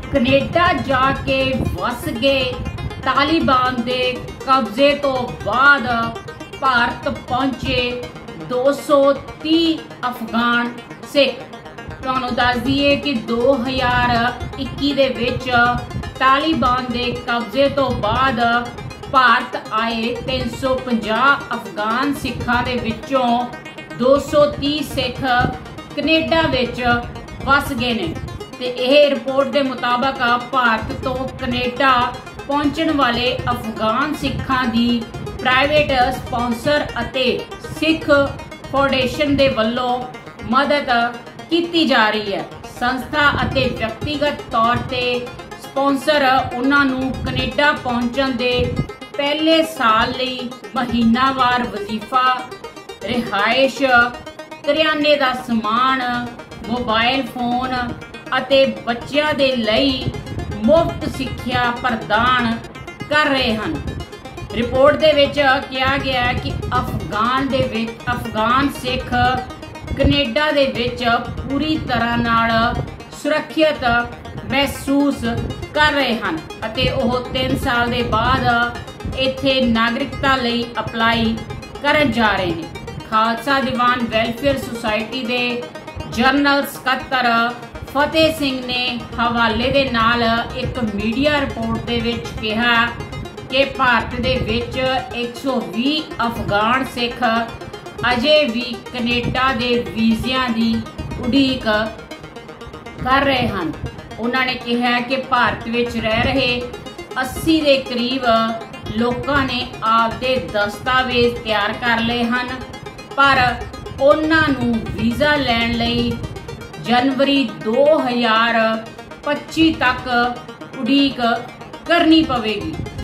Canada जाके वस गए। तालिबान दे कब्जे तो बाद भारत पहुंचे 230 अफगान सिख। तुहानूं दस दईए कि 2021 दे विच तालिबान दे कब्जे तो बाद भारत आए 350 अफगान सिखां दे विचों 230 सिख कनेडा विच वस गए ने। ते यह रिपोर्ट के मुताबिक भारत तो कनेडा पहुंचने वाले अफगान सिखां दी प्राइवेट स्पॉन्सर अते सिख फाउंडेशन दे वल्लों मदद की जा रही है। संस्था अते व्यक्तिगत तौर ते स्पॉन्सर उन्हां नूं कनेडा पहुंचण दे पहले साल लई महीनावार वजीफा, रिहाइश, करियाने दा समान, मोबाइल फोन ਅਤੇ ਬੱਚਿਆਂ ਦੇ ਲਈ ਮੁਫਤ ਸਿੱਖਿਆ ਪ੍ਰਦਾਨ ਕਰ ਰਹੇ ਹਨ। ਰਿਪੋਰਟ ਦੇ ਵਿੱਚ ਕਿਹਾ ਗਿਆ ਹੈ ਕਿ ਅਫਗਾਨ ਸਿੱਖ ਕੈਨੇਡਾ ਦੇ ਵਿੱਚ ਪੂਰੀ ਤਰ੍ਹਾਂ ਨਾਲ ਸੁਰੱਖਿਅਤ ਮਹਿਸੂਸ ਕਰ ਰਹੇ ਹਨ ਅਤੇ ਉਹ 3 ਸਾਲ ਦੇ ਬਾਅਦ ਇੱਥੇ ਨਾਗਰਿਕਤਾ ਲਈ ਅਪਲਾਈ ਕਰਨ ਜਾ ਰਹੇ ਨੇ। ਖਾਲਸਾ ਦੀਵਾਨ ਵੈਲਫੇਅਰ ਸੁਸਾਇਟੀ ਦੇ ਜਨਰਲ ਸਕੱਤਰ फतेह सिंह ने हवाले दे नाल एक मीडिया रिपोर्ट दे विच कहा कि भारत दे विच 120 अफगान सिख अजे भी कनेडा दे वीज़ियां दी उड़ीक कर रहे हैं। उन्होंने कहा कि भारत विच रह रहे 80 के करीब लोगों ने आपदे दस्तावेज तैयार कर लए हैं, पर उन्हां नूं वीज़ा लैण लई जनवरी 2025 तक उड़ीक करनी पवेगी।